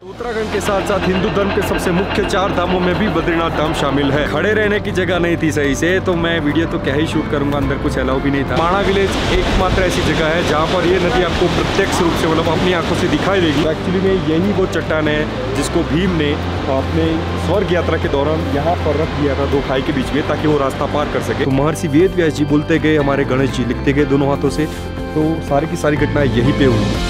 उत्तराखंड के साथ साथ हिंदू धर्म के सबसे मुख्य 4 धामों में भी बद्रीनाथ धाम शामिल है। खड़े रहने की जगह नहीं थी सही से, तो मैं वीडियो तो क्या ही शूट करूंगा, अंदर कुछ अलाउ भी नहीं था। माणा विलेज एकमात्र ऐसी जगह है जहां पर ये नदी आपको प्रत्यक्ष रूप से मतलब अपनी आंखों से दिखाई देगी। एक्चुअली में यही वो चट्टान है जिसको भीम ने अपने स्वर्ग यात्रा के दौरान यहाँ पर रख दिया था 2 खाई के बीच में, ताकि वो रास्ता पार कर सके। तो महर्षि वेद व्यास जी बोलते गए, हमारे गणेश जी लिखते गए दोनों हाथों से, तो सारी की सारी घटनाएं यहीं पे हुई।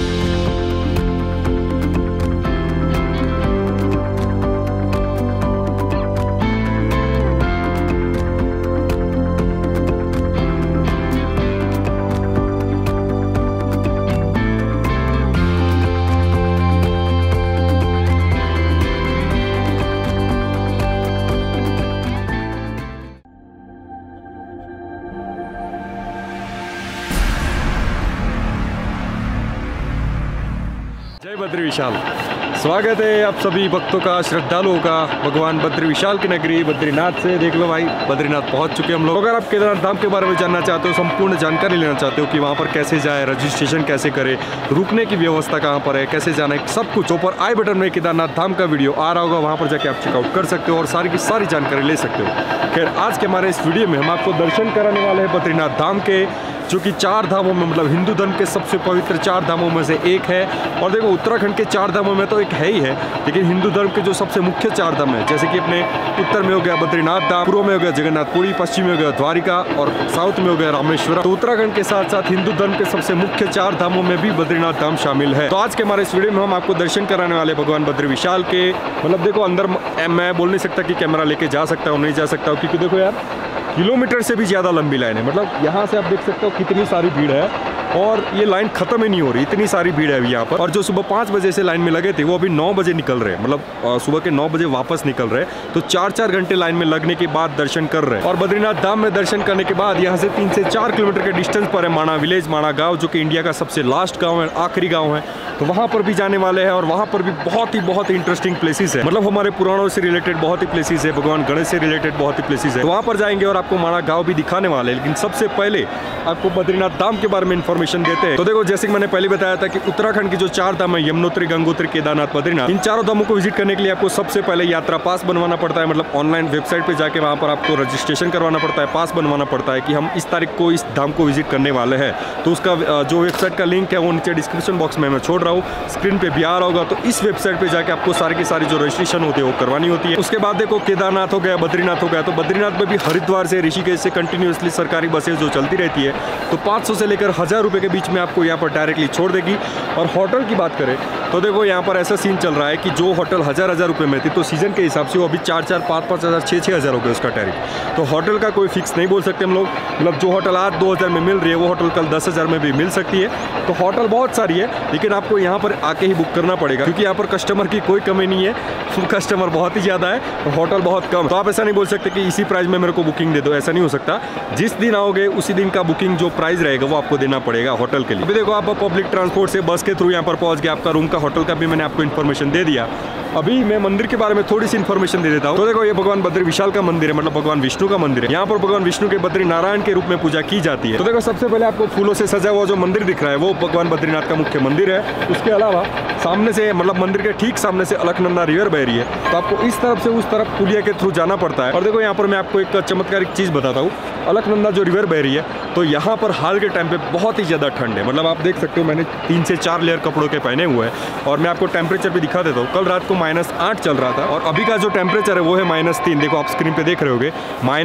जय बद्री विशाल। स्वागत है आप सभी भक्तों का, श्रद्धालुओं का भगवान बद्री विशाल की नगरी बद्रीनाथ से। देख लो भाई, बद्रीनाथ पहुंच चुके हम लोग। अगर आप केदारनाथ धाम के बारे में जानना चाहते हो, संपूर्ण जानकारी लेना चाहते हो कि वहां पर कैसे जाए, रजिस्ट्रेशन कैसे करें, रुकने की व्यवस्था कहां पर है, कैसे जाना है, सब कुछ ऊपर आई बटन में केदारनाथ धाम का वीडियो आ रहा होगा, वहां पर जाके आप चेकआउट कर सकते हो और सारी की सारी जानकारी ले सकते हो। खैर, आज के हमारे इस वीडियो में हम आपको दर्शन कराने वाले हैं बद्रीनाथ धाम के, जो कि 4 धामों में मतलब हिंदू धर्म के सबसे पवित्र 4 धामों में से एक है। और देखो, उत्तराखंड के 4 धामों में तो एक है ही है, लेकिन हिंदू धर्म के जो सबसे मुख्य 4 धाम है, जैसे कि अपने उत्तर में हो गया बद्रीनाथ धाम, पूर्व में हो गया जगन्नाथपुरी, पश्चिम में हो गया द्वारिका और साउथ में हो गया रामेश्वरम। तो उत्तराखंड के साथ साथ हिंदू धर्म के सबसे मुख्य 4 धामों में भी बद्रीनाथ धाम शामिल है। तो आज के हमारे इस वीडियो में हम आपको दर्शन कराने वाले भगवान बद्री विशाल के। मतलब देखो, अंदर मैं बोल नहीं सकता कि कैमरा लेके जा सकता हूँ, नहीं जा सकता हूँ, क्योंकि देखो यार, किलोमीटर से भी ज़्यादा लंबी लाइन है। मतलब यहाँ से आप देख सकते हो कितनी सारी भीड़ है और ये लाइन खत्म ही नहीं हो रही, इतनी सारी भीड़ है अभी यहाँ पर। और जो सुबह 5 बजे से लाइन में लगे थे, वो अभी 9 बजे निकल रहे हैं, मतलब सुबह के 9 बजे वापस निकल रहे हैं। तो 4-4 घंटे लाइन में लगने के बाद दर्शन कर रहे हैं। और बद्रीनाथ धाम में दर्शन करने के बाद यहाँ से 3 से 4 किलोमीटर के डिस्टेंस पर है माणा विलेज, माणा गाँव, जो कि इंडिया का सबसे लास्ट गाँव है, आखिरी गाँव है। तो वहाँ पर भी जाने वाले हैं और वहाँ पर भी बहुत ही इंटरेस्टिंग प्लेसेस है। मतलब हमारे पुराणों से रिलेटेड बहुत ही प्लेसेस है, भगवान गणेश से रिलेटेड बहुत ही प्लेसेस है। तो वहाँ पर जाएंगे और आपको माणा गाँव भी दिखाने वाले हैं। लेकिन सबसे पहले आपको बद्रीनाथ धाम के बारे में इन्फॉर्मेशन देते हैं। तो देखो, जैसे कि मैंने पहले बताया था कि उत्तराखंड की जो 4 धाम है, यमुनोत्री, गंगोत्री, केदारनाथ, बद्रीनाथ, इन 4 धामों को विजिट करने के लिए आपको सबसे पहले यात्रा पास बनवाना पड़ता है। मतलब ऑनलाइन वेबसाइट पे जाके वहाँ पर आपको रजिस्ट्रेशन करवाना पड़ता है, पास बनवाना पड़ता है कि हम इस तारीख को इस धाम को विजिट करने वाले हैं। तो उसका जो वेबसाइट का लिंक है वो नीचे डिस्क्रिप्शन बॉक्स में मैं छोड़ रहा हूँ, स्क्रीन पे भी आ रहा होगा। तो इस वेबसाइट पे जाके आपको सारी की सारी जो रजिस्ट्रेशन होती है वो करवानी होती है। उसके बाद देखो, केदारनाथ हो गया, बद्रीनाथ हो गया, तो बद्रीनाथ में भी हरिद्वार से, ऋषिकेश से कंटिन्यूसली सरकारी बसें जो चलती रहती है, तो 500 से लेकर 1000 रुपये के बीच में आपको यहाँ पर डायरेक्टली छोड़ देगी। और होटल की बात करें तो देखो, यहाँ पर ऐसा सीन चल रहा है कि जो होटल 1000 रुपये में थी, तो सीजन के हिसाब से वो अभी 4-4, 5-5 हज़ार, 6-6 हज़ार हो गया उसका टैरिफ। तो होटल का कोई फिक्स नहीं बोल सकते हम लोग। मतलब जो होटल आज 2000 में मिल रही है, वो होटल कल 10,000 में भी मिल सकती है। तो होटल बहुत सारी है, लेकिन आपको यहाँ पर आके ही बुक करना पड़ेगा, क्योंकि यहाँ पर कस्टमर की कोई कमी नहीं है, कस्टमर बहुत ही ज़्यादा है और होटल बहुत कम। तो आप ऐसा नहीं बोल सकते कि इसी प्राइस में मेरे को बुकिंग दे दो, ऐसा नहीं हो सकता। जिस दिन आओगे उसी दिन का बुकिंग जो प्राइस रहेगा वो आपको देना पड़ेगा होटल के लिए। अभी देखो, आप पब्लिक ट्रांसपोर्ट से बस के थ्रू यहाँ पर पहुँच गए, आपका रूम का, होटल का भी मैंने आपको इन्फॉर्मेशन दे दिया। अभी मैं मंदिर के बारे में थोड़ी सी इन्फॉर्मेशन दे देता हूँ। तो देखो, ये भगवान बद्री विशाल का मंदिर है, मतलब भगवान विष्णु का मंदिर है। यहाँ पर भगवान विष्णु के बद्री नारायण के रूप में पूजा की जाती है। तो देखो, सबसे पहले आपको फूलों से सजा हुआ जो मंदिर दिख रहा है वो भगवान बद्रीनाथ का मुख्य मंदिर है। उसके अलावा सामने से, मतलब मंदिर के ठीक सामने से अलकनंदा रिवर बह रही है, तो आपको इस तरफ से उस तरफ पुलिया के थ्रू जाना पड़ता है। और देखो, यहाँ पर मैं आपको एक चमत्कारिक चीज़ बताता हूँ। अलकनंदा जो रिवर बह रही है, तो यहाँ पर हाल के टाइम पे बहुत ही ज़्यादा ठंड है। मतलब आप देख सकते हो, मैंने 3 से 4 लेयर कपड़ों के पहने हुए हैं और मैं आपको टेम्परेचर भी दिखा देता हूँ। कल रात को -8 चल रहा था और अभी का जो टेम्परेचर है वो है -3। देखो, आप स्क्रीन पे देख रहे होगे,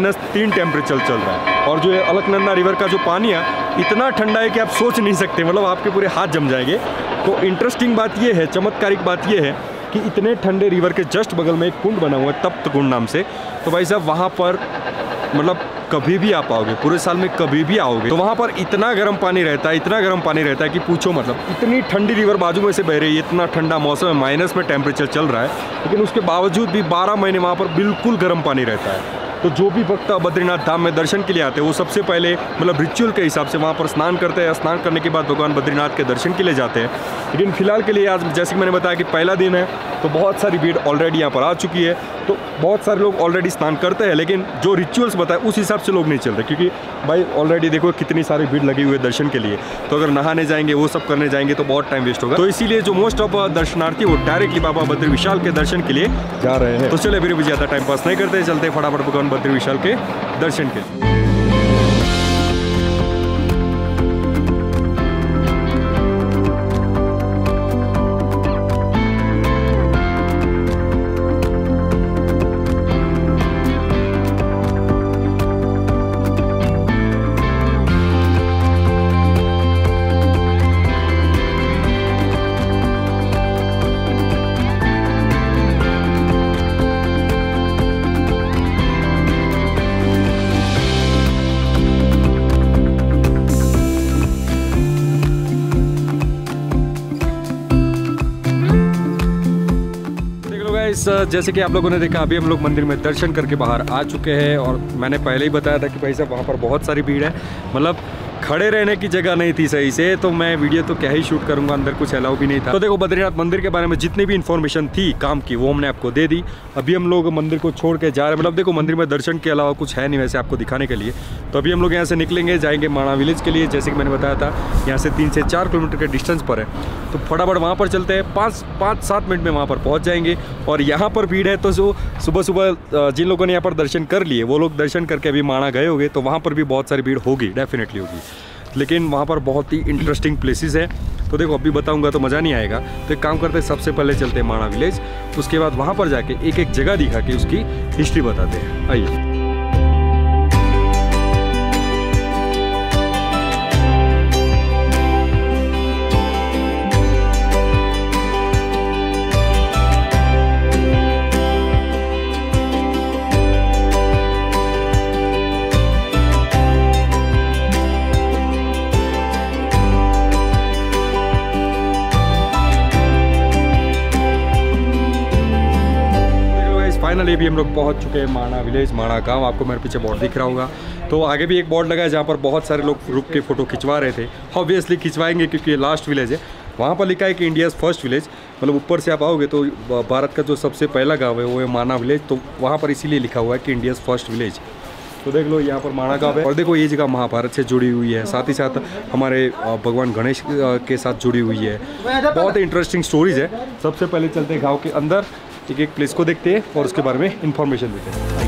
-3 टेम्परेचर चल रहा है। और जो अलकनंदा रिवर का जो पानी है, इतना ठंडा है कि आप सोच नहीं सकते, मतलब आपके पूरे हाथ जम जाएंगे। तो इंटरेस्टिंग बात ये है, चमत्कारिक बात ये है कि इतने ठंडे रिवर के जस्ट बगल में एक कुंड बना हुआ है, तप्त कुंड नाम से। तो भाई साहब, वहाँ पर मतलब कभी भी आ पाओगे, पूरे साल में कभी भी आओगे, तो वहाँ पर इतना गर्म पानी रहता है, इतना गर्म पानी रहता है कि पूछो। मतलब इतनी ठंडी रिवर बाजू में से बह रही है, इतना ठंडा मौसम है, माइनस में टेम्परेचर चल रहा है, लेकिन उसके बावजूद भी 12 महीने वहाँ पर बिल्कुल गर्म पानी रहता है। तो जो भी भक्त बद्रीनाथ धाम में दर्शन के लिए आते हैं वो सबसे पहले मतलब रिचुअल के हिसाब से वहाँ पर स्नान करते हैं। स्नान करने के बाद भगवान बद्रीनाथ के दर्शन के लिए जाते हैं। लेकिन फिलहाल के लिए आज जैसे कि मैंने बताया कि पहला दिन है तो बहुत सारी भीड़ ऑलरेडी यहाँ पर आ चुकी है। तो बहुत सारे लोग ऑलरेडी स्नान करते हैं, लेकिन जो रिचुअल्स बताए उस हिसाब से लोग नहीं चल रहे, क्योंकि भाई ऑलरेडी देखो कितनी सारी भीड़ लगी हुई है दर्शन के लिए। तो अगर नहाने जाएंगे वो सब करने जाएंगे तो बहुत टाइम वेस्ट होगा। तो इसीलिए जो मोस्ट ऑफ दर्शनार्थी वो डायरेक्टली बाबा बद्री विशाल के दर्शन के लिए जा रहे हैं। तो चले फिर भी ज़्यादा टाइम पास नहीं करते, चलते फटाफट भगवान बद्री विशाल के दर्शन के लिए। जैसे कि आप लोगों ने देखा अभी हम लोग मंदिर में दर्शन करके बाहर आ चुके हैं और मैंने पहले ही बताया था कि भाई साहब वहाँ पर बहुत सारी भीड़ है, मतलब खड़े रहने की जगह नहीं थी सही से। तो मैं वीडियो तो क्या ही शूट करूंगा, अंदर कुछ अलाउ भी नहीं था। तो देखो बद्रीनाथ मंदिर के बारे में जितनी भी इन्फॉर्मेशन थी काम की वो हमने आपको दे दी। अभी हम लोग मंदिर को छोड़ के जा रहे हैं, मतलब देखो मंदिर में दर्शन के अलावा कुछ है नहीं वैसे आपको दिखाने के लिए। तो अभी हम लोग यहाँ से निकलेंगे, जाएंगे माणा विलेज के लिए। जैसे कि मैंने बताया था यहाँ से 3 से 4 किलोमीटर के डिस्टेंस पर है। तो फटाफट वहाँ पर चलते हैं, 5-7 मिनट में वहाँ पर पहुँच जाएंगे। और यहाँ पर भीड़ है तो जो सुबह जिन लोगों ने यहाँ पर दर्शन कर लिए वो लोग दर्शन करके अभी माणा गए होंगे, तो वहाँ पर भी बहुत सारी भीड़ होगी, डेफिनेटली होगी। लेकिन वहाँ पर बहुत ही इंटरेस्टिंग प्लेसेस है। तो देखो अभी बताऊंगा तो मज़ा नहीं आएगा। तो एक काम करते हैं, सबसे पहले चलते हैं माणा विलेज, उसके बाद वहाँ पर जाके एक एक जगह दिखा के उसकी हिस्ट्री बताते हैं। आइए। फाइनली भी हम लोग पहुंच चुके हैं माणा विलेज, माणा गांव। आपको मेरे पीछे बोर्ड दिख रहा होगा। तो आगे भी एक बोर्ड लगा है जहाँ पर बहुत सारे लोग रुक के फ़ोटो खिंचवा रहे थे। ऑब्वियसली खिंचवाएंगे क्योंकि ये लास्ट विलेज है। वहाँ पर लिखा है कि इंडियाज़ फर्स्ट विलेज, मतलब ऊपर से आप आओगे तो भारत का जो सबसे पहला गाँव है वो है माणा विलेज। तो वहाँ पर इसीलिए लिखा हुआ है कि इंडियाज़ फर्स्ट विलेज। तो देख लो यहाँ पर माणा गाँव है। और देखो ये जगह महाभारत से जुड़ी हुई है, साथ ही साथ हमारे भगवान गणेश के साथ जुड़ी हुई है। बहुत इंटरेस्टिंग स्टोरीज है। सबसे पहले चलते हैं गाँव के अंदर, एक प्लेस को देखते हैं और उसके बारे में इंफॉर्मेशन देते हैं।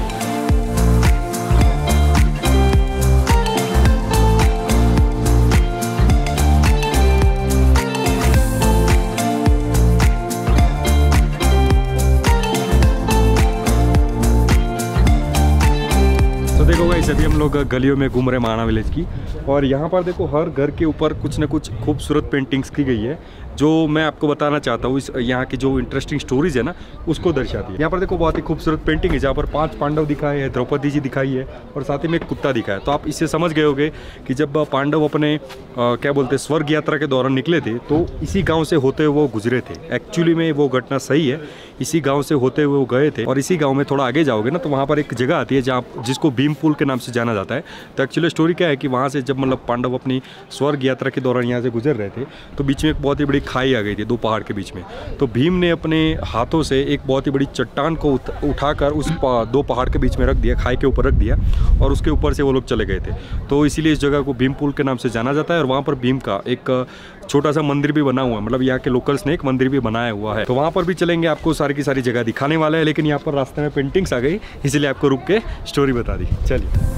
तो देखो गाइस अभी हम लोग गलियों में घूम रहे हैं माणा विलेज की। और यहाँ पर देखो हर घर के ऊपर कुछ न कुछ खूबसूरत पेंटिंग्स की गई है, जो मैं आपको बताना चाहता हूँ। इस यहाँ की जो इंटरेस्टिंग स्टोरीज है ना उसको दर्शाती है। यहाँ पर देखो बहुत ही खूबसूरत पेंटिंग है जहाँ पर 5 पांडव दिखाए हैं, द्रौपदी जी दिखाई है और साथ ही में एक कुत्ता दिखा है। तो आप इससे समझ गए होंगे कि जब पांडव अपने क्या बोलते हैं स्वर्ग यात्रा के दौरान निकले थे तो इसी गाँव से होते हुए वो गुजरे थे। एक्चुअली में वो घटना सही है, इसी गाँव से होते हुए वो गए थे। और इसी गाँव में थोड़ा आगे जाओगे ना तो वहाँ पर एक जगह आती है जहाँ जिसको भीम पुल के नाम से जाना जाता है। तो एक्चुअली स्टोरी क्या है कि वहाँ से जब मतलब पांडव अपनी स्वर्ग यात्रा के दौरान यहाँ से गुजर रहे थे तो बीच में एक बहुत ही बड़ी खाई आ गई थी 2 पहाड़ के बीच में। तो भीम ने अपने हाथों से एक बहुत ही बड़ी चट्टान को उठाकर उस 2 पहाड़ के बीच में रख दिया, खाई के ऊपर रख दिया और उसके ऊपर से वो लोग चले गए थे। तो इसीलिए इस जगह को भीम पुल के नाम से जाना जाता है। और वहाँ पर भीम का एक छोटा सा मंदिर भी बना हुआ है, मतलब यहाँ के लोकल्स ने एक मंदिर भी बनाया हुआ है। तो वहाँ पर भी चलेंगे, आपको सारी की सारी जगह दिखाने वाला है। लेकिन यहाँ पर रास्ते में पेंटिंग्स आ गई इसलिए आपको रुक के स्टोरी बता दी। चलिए।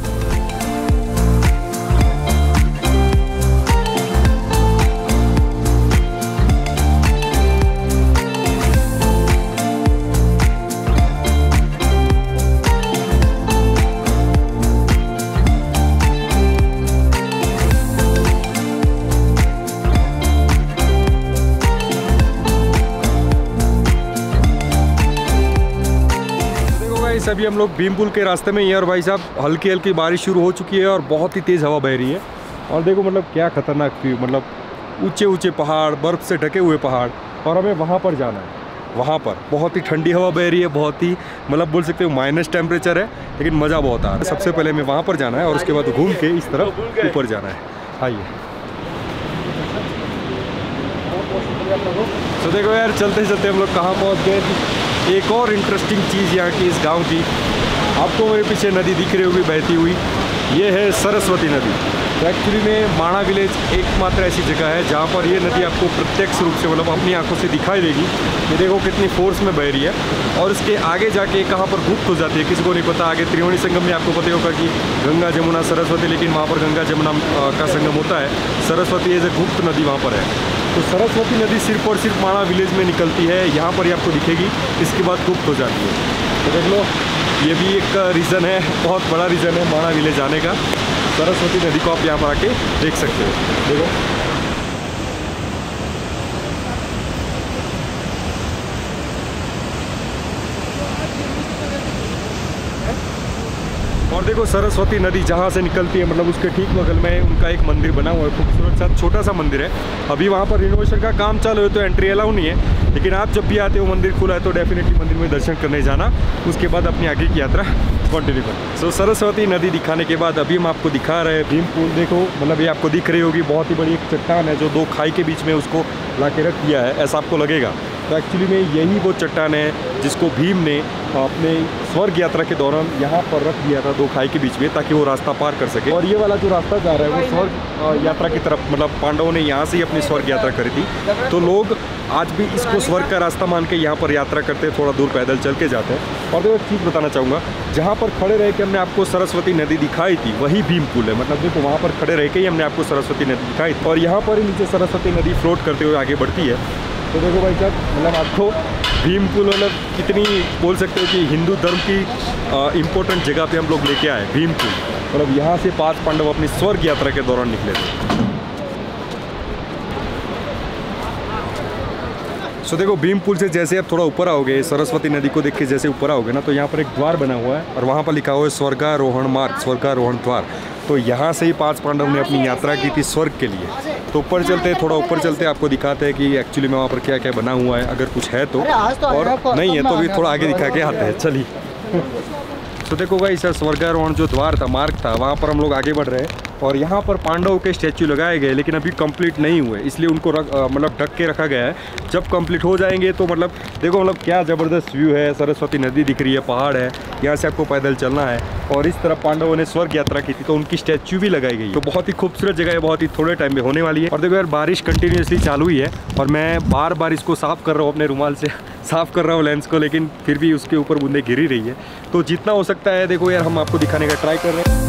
अभी हम लोग भीम पुल के रास्ते में ही है और भाई साहब हल्की हल्की बारिश शुरू हो चुकी है और बहुत ही तेज़ हवा बह रही है। और देखो मतलब क्या खतरनाक व्यू, मतलब ऊंचे ऊंचे पहाड़, बर्फ़ से ढके हुए पहाड़, और हमें वहाँ पर जाना है। वहाँ पर बहुत ही ठंडी हवा बह रही है, बहुत ही मतलब बोल सकते हो माइनस टेम्परेचर है, लेकिन मज़ा बहुत आ रहा है। सबसे पहले हमें वहाँ पर जाना है और उसके बाद घूम के इस तरफ ऊपर जाना है। आइए। तो देखो यार, चलते चलते हम लोग कहाँ पहुँच गए। एक और इंटरेस्टिंग चीज़ यहाँ की, इस गांव की, आपको मेरे पीछे नदी दिख रही होगी बहती हुई, ये है सरस्वती नदी। तो एक्चुअली में माणा विलेज एकमात्र ऐसी जगह है जहाँ पर ये नदी आपको प्रत्यक्ष रूप से मतलब अपनी आंखों से दिखाई देगी। ये देखो कितनी फोर्स में बह रही है, और इसके आगे जाके कहाँ पर गुप्त हो जाती है किसी को नहीं पता। आगे त्रिवेणी संगम में आपको पता होगा कि गंगा जमुना सरस्वती, लेकिन वहाँ पर गंगा जमुना का संगम होता है, सरस्वती एज ए गुप्त नदी वहाँ पर है। तो सरस्वती नदी सिर्फ और सिर्फ माणा विलेज में निकलती है, यहाँ पर ही आपको दिखेगी, इसके बाद गुप्त हो जाती है। तो देख लो, ये भी एक रीज़न है, बहुत बड़ा रीज़न है माणा विलेज आने का। सरस्वती नदी को आप यहाँ पर आके देख सकते हो। देखो, और देखो सरस्वती नदी जहाँ से निकलती है, मतलब उसके ठीक बगल में उनका एक मंदिर बना हुआ है, खूबसूरत सा छोटा सा मंदिर है। अभी वहाँ पर रिनोवेशन का काम चालू है तो एंट्री अलाउ नहीं है, लेकिन आप जब भी आते हो, मंदिर खुला है तो डेफिनेटली मंदिर में दर्शन करने जाना, उसके बाद अपनी आगे की यात्रा कंटिन्यू करें। सो सरस्वती नदी दिखाने के बाद अभी हम आपको दिखा रहे हैं भीम पुल। देखो, मतलब ये आपको दिख रही होगी, बहुत ही बड़ी एक चट्टान है जो दो खाई के बीच में उसको ला के रख दिया है, ऐसा आपको लगेगा। तो एक्चुअली में यही वो चट्टान है जिसको भीम ने अपने स्वर्ग यात्रा के दौरान यहाँ पर रख दिया था दो खाई के बीच में, ताकि वो रास्ता पार कर सके। और ये वाला जो रास्ता जा रहा है वो स्वर्ग यात्रा की तरफ, मतलब पांडवों ने यहाँ से ही अपनी स्वर्ग यात्रा करी थी। तो लोग आज भी इसको स्वर्ग का रास्ता मान के यहाँ पर यात्रा करते हैं, थोड़ा दूर पैदल चल के जाते हैं। और देखो, एक चीज़ बताना चाहूँगा, जहाँ पर खड़े रह के हमने आपको सरस्वती नदी दिखाई थी वही भीम पुल है। मतलब देखो, वहाँ पर खड़े रह के ही हमने आपको सरस्वती नदी दिखाई थी, और यहाँ पर ही नीचे सरस्वती नदी फ्लोट करते हुए आगे बढ़ती है। तो देखो भाई साहब, मतलब आपको भीम पुल मतलब कितनी बोल सकते हो कि हिंदू धर्म की इम्पोर्टेंट जगह पे हम लोग लेके आए भीम पुल। मतलब यहाँ से 5 पांडव अपनी स्वर्ग यात्रा के दौरान निकले थे। सो देखो, भीम पुल से जैसे आप थोड़ा ऊपर आओगे, सरस्वती नदी को देख के जैसे ऊपर आओगे ना, तो यहाँ पर एक द्वार बना हुआ है और वहाँ पर लिखा हुआ है स्वर्गारोहण मार्ग, स्वर्गारोहण द्वार। तो यहाँ से ही 5 पांडव ने अपनी यात्रा की थी स्वर्ग के लिए। तो ऊपर चलते, थोड़ा ऊपर चलते, आपको दिखाते हैं कि एक्चुअली में वहाँ पर क्या क्या बना हुआ है, अगर कुछ है तो, और नहीं है तो भी थोड़ा आगे दिखा के आते हैं। चलिए। तो देखो भाई सर, स्वर्गारोहण जो द्वार था, मार्ग था, वहाँ पर हम लोग आगे बढ़ रहे हैं। और यहाँ पर पांडवों के स्टैचू लगाए गए, लेकिन अभी कंप्लीट नहीं हुए, इसलिए उनको मतलब ढक के रखा गया है। जब कंप्लीट हो जाएंगे तो मतलब देखो, मतलब क्या ज़बरदस्त व्यू है, सरस्वती नदी दिख रही है, पहाड़ है, यहाँ से आपको पैदल चलना है। और इस तरफ पांडवों ने स्वर्ग यात्रा की थी तो उनकी स्टैचू भी लगाई गई। तो बहुत ही खूबसूरत जगह है, बहुत ही थोड़े टाइम में होने वाली है। और देखो यार, बारिश कंटिन्यूसली चालू ही है और मैं बार बार इसको साफ़ कर रहा हूँ, अपने रुमाल से साफ़ कर रहा हूँ लेंस को, लेकिन फिर भी उसके ऊपर बूंदें गिर ही रही है। तो जितना हो सकता है देखो यार, हम आपको दिखाने का ट्राई कर रहे हैं।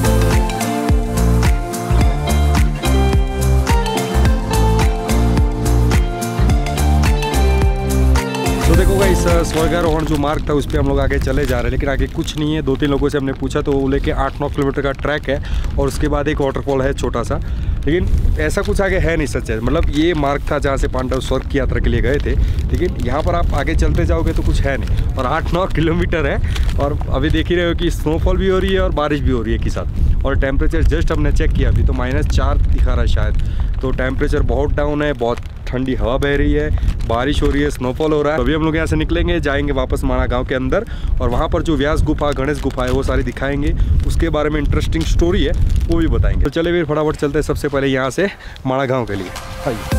देखो गाइस, स्वर्गारोहण जो मार्ग था उस पर हम लोग आगे चले जा रहे हैं, लेकिन आगे कुछ नहीं है। 2-3 लोगों से हमने पूछा तो वो लेके 8-9 किलोमीटर का ट्रैक है और उसके बाद एक वाटरफॉल है छोटा सा, लेकिन ऐसा कुछ आगे है नहीं सच है। मतलब ये मार्ग था जहाँ से पांडव स्वर्ग की यात्रा के लिए गए थे, लेकिन यहाँ पर आप आगे चलते जाओगे तो कुछ है नहीं। और 8-9 किलोमीटर है और अभी देख ही रहे हो कि स्नोफॉल भी हो रही है और बारिश भी हो रही है एक ही साथ। और टेम्परेचर जस्ट हमने चेक किया अभी तो -4 दिखा रहा है शायद। तो टेम्परेचर बहुत डाउन है, बहुत ठंडी हवा बह रही है, बारिश हो रही है, स्नोफॉल हो रहा है। तो अभी हम लोग यहाँ से निकलेंगे, जाएंगे वापस माणा गांव के अंदर और वहाँ पर जो व्यास गुफा, गणेश गुफा है वो सारी दिखाएंगे, उसके बारे में इंटरेस्टिंग स्टोरी है वो भी बताएंगे। तो चलिए फिर फटाफट चलते हैं सबसे पहले यहाँ से माणा गांव के लिए। आइए।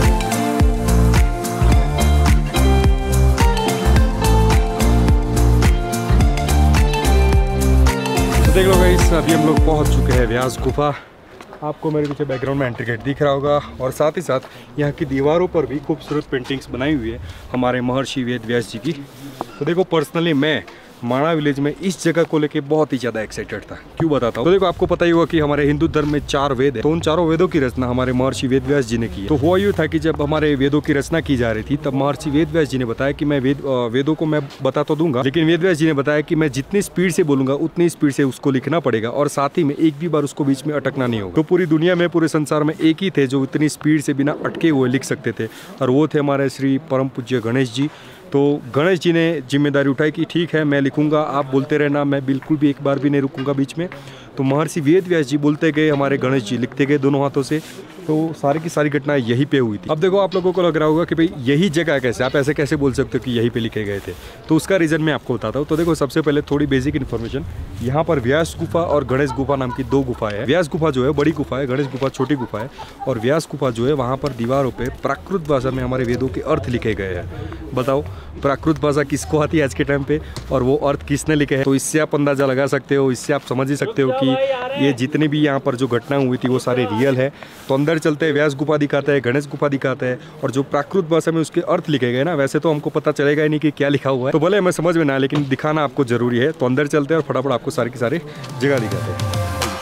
तो देख लो गाइस, अभी हम लोग पहुँच चुके हैं व्यास गुफा। आपको मेरे पीछे बैकग्राउंड में एंट्री गेट दिख रहा होगा और साथ ही साथ यहाँ की दीवारों पर भी खूबसूरत पेंटिंग्स बनाई हुई है हमारे महर्षि वेद व्यास जी की। तो देखो, पर्सनली मैं माणा विलेज में इस जगह को लेके बहुत ही ज़्यादा एक्साइटेड था। क्यों बताता हूँ। तो देखो, आपको पता ही होगा कि हमारे हिंदू धर्म में 4 वेद है, तो उन 4 वेदों की रचना हमारे महर्षि वेद व्यास जी ने की है। तो हुआ यूँ था कि जब हमारे वेदों की रचना की जा रही थी तब महर्षि वेद व्यास जी ने बताया कि मैं वेदों को मैं बता तो दूंगा, लेकिन वेद व्यास जी ने बताया कि मैं जितनी स्पीड से बोलूंगा उतनी स्पीड से उसको लिखना पड़ेगा और साथ ही में एक भी बार उसको बीच में अटकना नहीं होगा। तो पूरी दुनिया में, पूरे संसार में एक ही थे जो इतनी स्पीड से बिना अटके हुए लिख सकते थे और वो थे हमारे श्री परम पूज्य गणेश जी। तो गणेश जी ने जिम्मेदारी उठाई कि ठीक है, मैं लिखूंगा, आप बोलते रहना, मैं बिल्कुल भी एक बार भी नहीं रुकूंगा बीच में। तो महर्षि वेद व्यास जी बोलते गए, हमारे गणेश जी लिखते गए दोनों हाथों से तो सारी की सारी घटनाएं यहीं पे हुई थी। अब देखो आप लोगों को लग रहा होगा कि भाई यही जगह कैसे, आप ऐसे कैसे बोल सकते हो कि यहीं पे लिखे गए थे। तो उसका रीज़न मैं आपको बताता हूँ। तो देखो सबसे पहले थोड़ी बेसिक इन्फॉर्मेशन, यहाँ पर व्यास गुफा और गणेश गुफा नाम की 2 गुफाएं हैं। व्यास गुफा जो है बड़ी गुफा है, गणेश गुफा छोटी गुफा है। और व्यास गुफा जो है वहाँ पर दीवारों पर प्राकृत भाषा में हमारे वेदों के अर्थ लिखे गए हैं। बताओ प्राकृत भाषा किसको आती है आज के टाइम पे, और वो अर्थ किसने लिखे हैं। तो इससे आप अंदाजा लगा सकते हो, इससे आप समझ ही सकते हो कि ये जितनी भी यहाँ पर जो घटना हुई थी वो सारे रियल है। तो अंदर चलते हैं, व्यास गुफा दिखाता है, गणेश गुफा दिखाता है, और जो प्राकृत भाषा में उसके अर्थ लिखे गए ना, वैसे तो हमको पता चलेगा ही नहीं कि क्या लिखा हुआ है, तो भले हमें समझ में ना, लेकिन दिखाना आपको जरूरी है। तो अंदर चलते हैं और फटाफट आपको सारी की सारी जगह दिखाते हैं।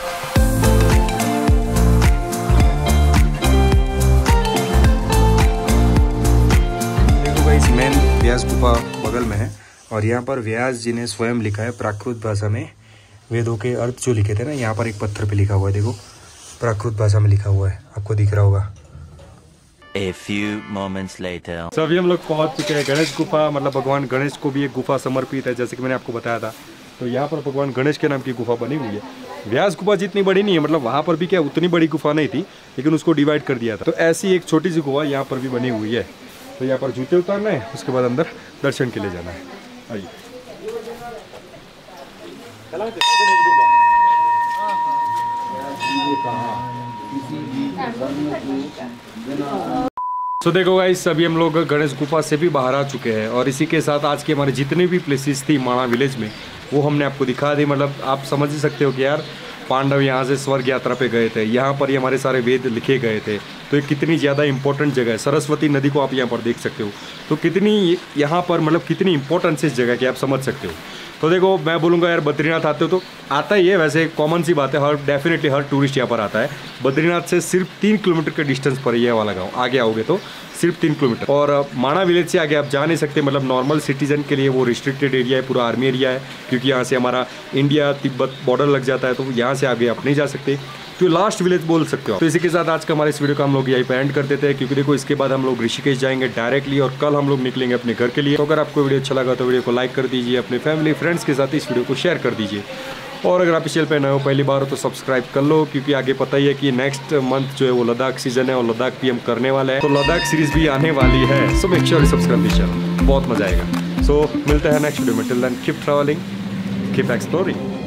मेन व्यास गुफा बगल में है, और यहाँ पर व्यास जी ने स्वयं लिखा है प्राकृत भाषा में वेदों के अर्थ जो लिखे थे ना, यहाँ पर एक पत्थर पे लिखा हुआ है, देखो प्राकृत भाषा में लिखा हुआ है, आपको दिख रहा होगा। A few moments later. तो अभी हम लोग पहुँच चुके हैं गणेश गुफा, मतलब भगवान गणेश को भी एक गुफा समर्पित है, जैसे कि मैंने आपको बताया था। तो यहाँ पर भगवान गणेश के नाम की गुफा बनी हुई है। व्यास गुफा जितनी बड़ी नहीं है, मतलब वहाँ पर भी क्या उतनी बड़ी गुफा नहीं थी, लेकिन उसको डिवाइड कर दिया था। तो ऐसी एक छोटी सी गुफा यहाँ पर भी बनी हुई है। तो यहाँ पर जूते उतारना है, उसके बाद अंदर दर्शन के लिए जाना है। आइए। तो देखो गाइस, अभी हम लोग गणेश गुफा से भी बाहर आ चुके हैं, और इसी के साथ आज के हमारे जितने भी प्लेसेस थी माणा विलेज में वो हमने आपको दिखा दी। मतलब आप समझ ही सकते हो कि यार पांडव यहाँ से स्वर्ग यात्रा पे गए थे, यहाँ पर ही हमारे सारे वेद लिखे गए थे। तो ये कितनी ज़्यादा इंपॉर्टेंट जगह है। सरस्वती नदी को आप यहाँ पर देख सकते हो, तो कितनी यहाँ पर मतलब कितनी इंपॉर्टेंस इस जगह की आप समझ सकते हो। तो देखो मैं बोलूँगा यार बद्रीनाथ आते हो तो आता ही है, वैसे कॉमन सी बात है, हर डेफिनेटली हर टूरिस्ट यहाँ पर आता है। बद्रीनाथ से सिर्फ 3 किलोमीटर के डिस्टेंस पर ये वाला गाँव, आगे आओगे तो सिर्फ 3 किलोमीटर। और माणा विलेज से आगे आप जा नहीं सकते, मतलब नॉर्मल सिटीजन के लिए वो रिस्ट्रिक्टेड एरिया है, पूरा आर्मी एरिया है, क्योंकि यहाँ से हमारा इंडिया तिब्बत बॉर्डर लग जाता है, तो यहाँ से आगे आप नहीं जा सकते। तो लास्ट विलेज बोल सकते हो। तो इसी के साथ आज का हमारे इस वीडियो को हम लोग यहीं पे एंड कर देते हैं, क्योंकि देखो इसके बाद हम लोग ऋषिकेश जाएंगे डायरेक्टली, और कल हम लोग निकलेंगे अपने घर के लिए। तो अगर आपको वीडियो अच्छा लगा तो वीडियो को लाइक कर दीजिए, अपने फैमिली फ्रेंड्स के साथ इस वीडियो को शेयर कर दीजिए, और अगर आप इस चैनल पे नए हो पहली बार हो तो सब्सक्राइब कर लो, क्योंकि आगे पता ही है कि नेक्स्ट मंथ जो है वो लद्दाख सीजन है, और लद्दाख भी हम करने वाले हैं, तो लद्दाख सीरीज भी आने वाली है। So make sure subscribe this channel, बहुत मजा आएगा। सो मिलते हैं नेक्स्ट वीडियो में। Till then keep travelling, keep exploring.